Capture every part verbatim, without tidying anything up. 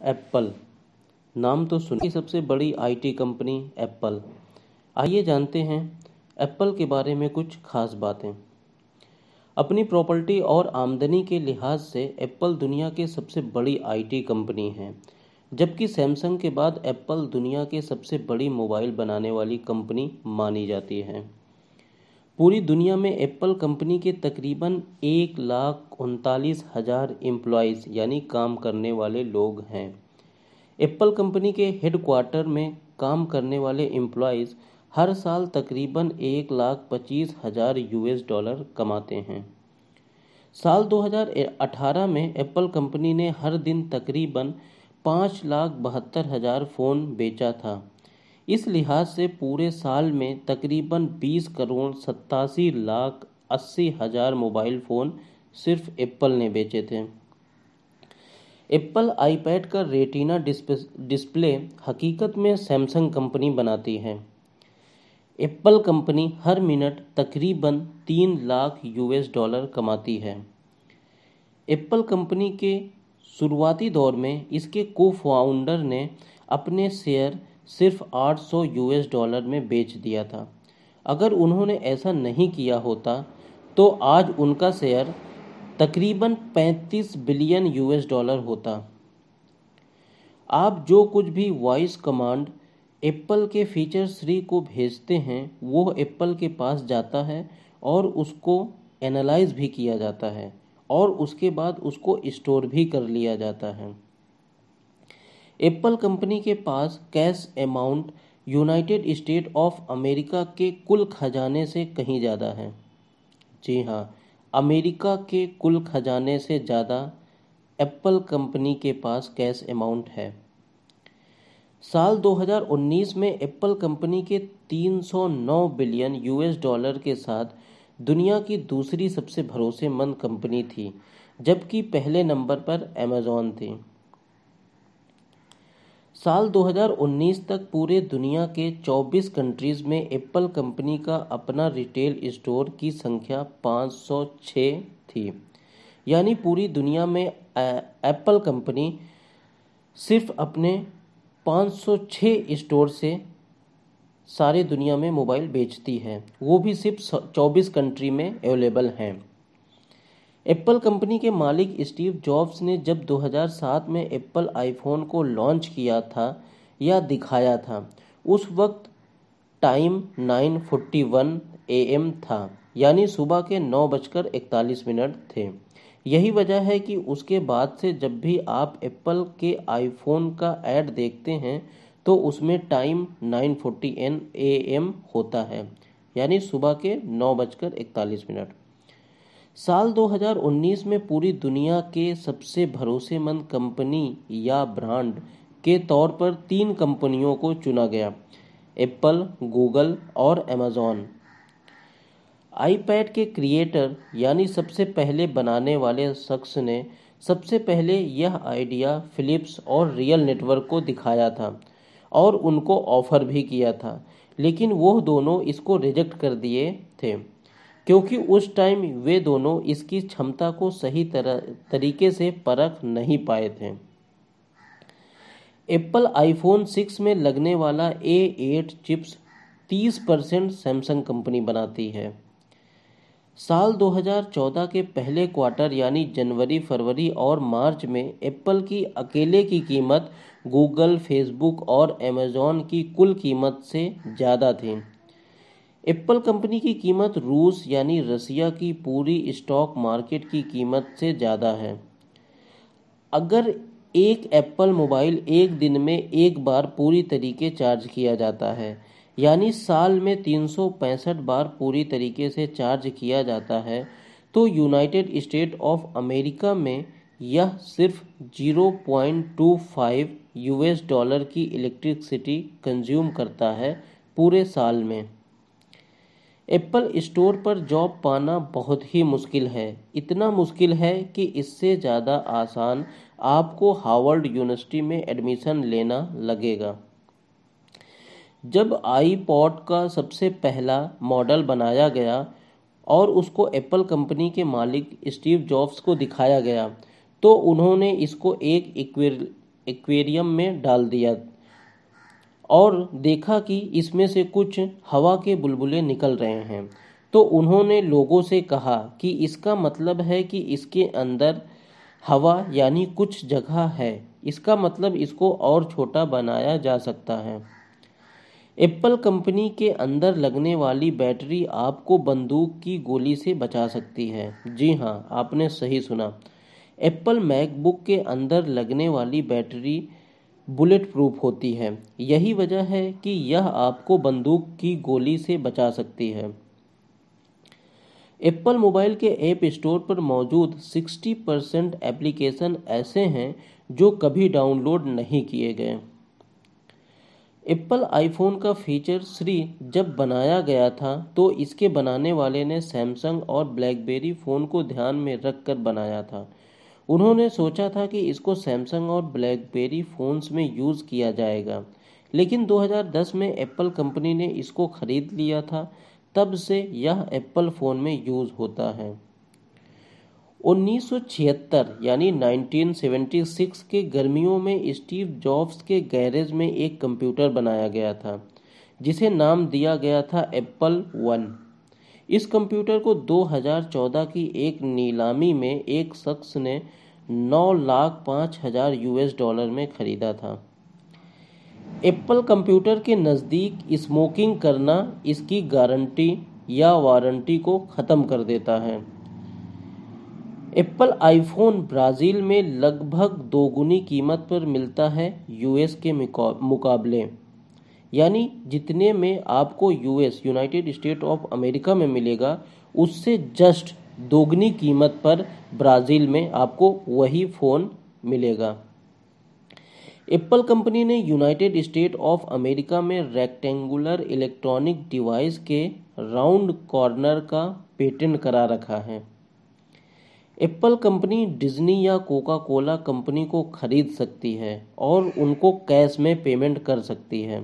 Apple नाम तो सुनिए, सबसे बड़ी आईटी कंपनी एप्पल। आइए जानते हैं एप्पल के बारे में कुछ खास बातें। अपनी प्रॉपर्टी और आमदनी के लिहाज से एप्पल दुनिया के सबसे बड़ी आईटी कंपनी है, जबकि सैमसंग के बाद एप्पल दुनिया के सबसे बड़ी मोबाइल बनाने वाली कंपनी मानी जाती है। पूरी दुनिया में एप्पल कंपनी के तकरीबन एक लाख उनतालीस हजार एम्प्लॉयज़ यानी काम करने वाले लोग हैं। एप्पल कंपनी के हेडक्वार्टर में काम करने वाले एम्प्लॉयज़ हर साल तकरीबन एक लाख पच्चीस हजार यूएस डॉलर कमाते हैं। साल दो हज़ार अठारह में एप्पल कंपनी ने हर दिन तकरीबन पाँच लाख बहत्तर हजार फ़ोन बेचा था। इस लिहाज से पूरे साल में तकरीबन बीस करोड़ सत्तासी लाख अस्सी हजार मोबाइल फ़ोन सिर्फ एप्पल ने बेचे थे। एप्पल आईपैड का रेटिना डिस्प्ले हकीकत में सैमसंग कंपनी बनाती है। एप्पल कंपनी हर मिनट तकरीबन तीन लाख यूएस डॉलर कमाती है। एप्पल कंपनी के शुरुआती दौर में इसके को फाउंडर ने अपने शेयर सिर्फ आठ सौ यूएस डॉलर में बेच दिया था। अगर उन्होंने ऐसा नहीं किया होता तो आज उनका शेयर तकरीबन पैंतीस बिलियन यूएस डॉलर होता। आप जो कुछ भी वॉइस कमांड एप्पल के फीचर थ्री को भेजते हैं वो एप्पल के पास जाता है और उसको एनालाइज भी किया जाता है और उसके बाद उसको स्टोर भी कर लिया जाता है। एप्पल कंपनी के पास cash amount United State of America के कुल खजाने से कहीं ज़्यादा है। जी हाँ, अमेरिका के कुल खजाने से ज़्यादा एप्पल कंपनी के पास कैश अमाउंट है। साल दो हज़ार उन्नीस में एप्पल कंपनी के तीन सौ नौ बिलियन यूएस डॉलर के साथ दुनिया की दूसरी सबसे भरोसेमंद कंपनी थी, जबकि पहले नंबर पर अमेज़ॉन थी। साल दो हज़ार उन्नीस तक पूरे दुनिया के चौबीस कंट्रीज़ में एप्पल कंपनी का अपना रिटेल स्टोर की संख्या पाँच सौ छह थी। यानी पूरी दुनिया में एप्पल कंपनी सिर्फ अपने पाँच सौ छह स्टोर से सारे दुनिया में मोबाइल बेचती है, वो भी सिर्फ चौबीस कंट्री में अवेलेबल हैं। एप्पल कंपनी के मालिक स्टीव जॉब्स ने जब दो हज़ार सात में एप्पल आईफोन को लॉन्च किया था या दिखाया था, उस वक्त टाइम नौ इकतालीस एएम था, यानी सुबह के नौ बजकर इकतालीस मिनट थे। यही वजह है कि उसके बाद से जब भी आप एप्पल के आईफोन का ऐड देखते हैं तो उसमें टाइम नौ इकतालीस एएम होता है, यानी सुबह के नौ बजकर इकतालीस मिनट। साल दो हज़ार उन्नीस में पूरी दुनिया के सबसे भरोसेमंद कंपनी या ब्रांड के तौर पर तीन कंपनियों को चुना गया, एप्पल, गूगल और अमेज़ॉन। आईपैड के क्रिएटर यानी सबसे पहले बनाने वाले शख्स ने सबसे पहले यह आइडिया फिलिप्स और रियल नेटवर्क को दिखाया था और उनको ऑफर भी किया था, लेकिन वो दोनों इसको रिजेक्ट कर दिए थे क्योंकि उस टाइम वे दोनों इसकी क्षमता को सही तरह तरीके से परख नहीं पाए थे। एप्पल आईफोन सिक्स में लगने वाला ए एट चिप्स तीस परसेंट सैमसंग कंपनी बनाती है। साल दो हज़ार चौदह के पहले क्वार्टर यानी जनवरी, फरवरी और मार्च में एप्पल की अकेले की कीमत गूगल, फेसबुक और अमेज़ॉन की कुल कीमत से ज़्यादा थी। एप्पल कंपनी की कीमत रूस यानी रसिया की पूरी स्टॉक मार्केट की कीमत से ज़्यादा है। अगर एक एप्पल मोबाइल एक दिन में एक बार पूरी तरीके चार्ज किया जाता है, यानी साल में तीन सौ पैंसठ बार पूरी तरीके से चार्ज किया जाता है, तो यूनाइटेड स्टेट ऑफ अमेरिका में यह सिर्फ ज़ीरो पॉइंट दो पाँच यूएस डॉलर की इलेक्ट्रिसिटी कंज्यूम करता है पूरे साल में। एप्पल स्टोर पर जॉब पाना बहुत ही मुश्किल है, इतना मुश्किल है कि इससे ज़्यादा आसान आपको हार्वर्ड यूनिवर्सिटी में एडमिशन लेना लगेगा। जब आईपॉड का सबसे पहला मॉडल बनाया गया और उसको एप्पल कंपनी के मालिक स्टीव जॉब्स को दिखाया गया, तो उन्होंने इसको एक एक्वेरियम में डाल दिया और देखा कि इसमें से कुछ हवा के बुलबुले निकल रहे हैं। तो उन्होंने लोगों से कहा कि इसका मतलब है कि इसके अंदर हवा यानी कुछ जगह है, इसका मतलब इसको और छोटा बनाया जा सकता है। एप्पल कंपनी के अंदर लगने वाली बैटरी आपको बंदूक की गोली से बचा सकती है। जी हाँ, आपने सही सुना। एप्पल मैकबुक के अंदर लगने वाली बैटरी बुलेट प्रूफ होती है। यही वजह है कि यह आपको बंदूक की गोली से बचा सकती है। एप्पल मोबाइल के ऐप स्टोर पर मौजूद साठ परसेंट एप्लीकेशन ऐसे हैं जो कभी डाउनलोड नहीं किए गए। एप्पल आईफोन का फीचर थ्री जब बनाया गया था तो इसके बनाने वाले ने सैमसंग और ब्लैकबेरी फ़ोन को ध्यान में रखकर बनाया था। उन्होंने सोचा था कि इसको सैमसंग और ब्लैकबेरी फ़ोन्स में यूज़ किया जाएगा, लेकिन दो हज़ार दस में एप्पल कंपनी ने इसको खरीद लिया था। तब से यह एप्पल फ़ोन में यूज़ होता है। उन्नीस सौ छिहत्तर यानी उन्नीस सौ छिहत्तर के गर्मियों में स्टीव जॉब्स के गैरेज में एक कंप्यूटर बनाया गया था जिसे नाम दिया गया था एप्पल वन। इस कंप्यूटर को दो हज़ार चौदह की एक नीलामी में एक शख्स ने नौ लाख पाँच हजार यूएस डॉलर में खरीदा था। एप्पल कंप्यूटर के नज़दीक स्मोकिंग करना इसकी गारंटी या वारंटी को ख़त्म कर देता है। एप्पल आईफोन ब्राज़ील में लगभग दोगुनी कीमत पर मिलता है यूएस के मुकाबले, यानी जितने में आपको US United State of America में मिलेगा उससे जस्ट दोगुनी कीमत पर ब्राज़ील में आपको वही फ़ोन मिलेगा। एप्पल कंपनी ने यूनाइटेड स्टेट ऑफ अमेरिका में रेक्टेंगुलर इलेक्ट्रॉनिक डिवाइस के राउंड कॉर्नर का पेटेंट करा रखा है। एप्पल कंपनी डिज्नी या कोका कोला कंपनी को खरीद सकती है और उनको कैश में पेमेंट कर सकती है।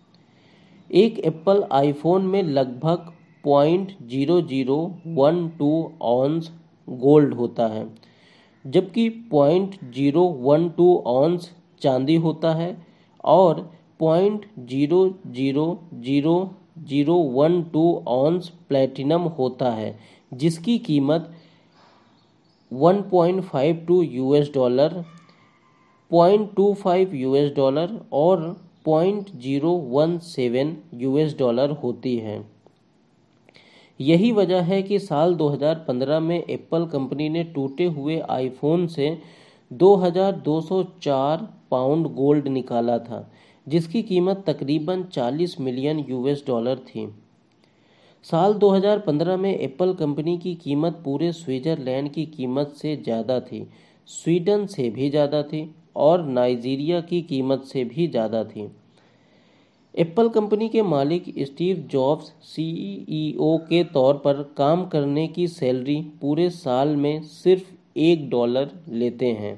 एक एप्पल आईफोन में लगभग point zero zero one two ounce gold होता है, जबकि point zero one two ounce चांदी होता है और point zero zero zero zero one two ounce platinum होता है, जिसकी कीमत one point five two US dollar, point two five US dollar और point zero one seven US dollar होती है। यही वजह है कि साल दो हज़ार पंद्रह में एप्पल कंपनी ने टूटे हुए आईफोन से दो हज़ार दो सौ चार पाउंड गोल्ड निकाला था, जिसकी कीमत तकरीबन चालीस मिलियन यूएस डॉलर थी। साल दो हज़ार पंद्रह में एप्पल कंपनी की कीमत पूरे स्विट्जरलैंड की कीमत से ज़्यादा थी, स्वीडन से भी ज़्यादा थी और नाइजीरिया की कीमत से भी ज़्यादा थी। एप्पल कंपनी के मालिक स्टीव जॉब्स सीईओ के तौर पर काम करने की सैलरी पूरे साल में सिर्फ एक डॉलर लेते हैं।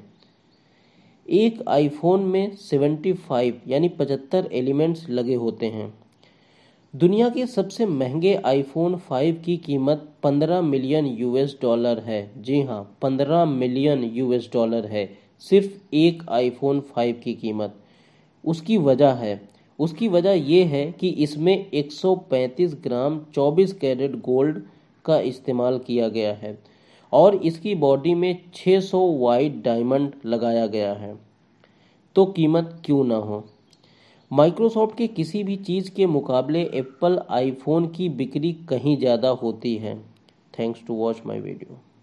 एक आईफोन में पचहत्तर यानी पचहत्तर एलिमेंट्स लगे होते हैं। दुनिया के सबसे महंगे आईफोन फाइव की कीमत पंद्रह मिलियन यूएस डॉलर है। जी हाँ, पंद्रह मिलियन यूएस डॉलर है सिर्फ एक आईफोन फाइव की कीमत। उसकी वजह है उसकी वजह यह है कि इसमें एक सौ पैंतीस ग्राम चौबीस कैरेट गोल्ड का इस्तेमाल किया गया है और इसकी बॉडी में छह सौ वाइट डायमंड लगाया गया है। तो कीमत क्यों ना हो। माइक्रोसॉफ्ट के किसी भी चीज़ के मुकाबले एप्पल आईफोन की बिक्री कहीं ज़्यादा होती है। Thanks to watch my video.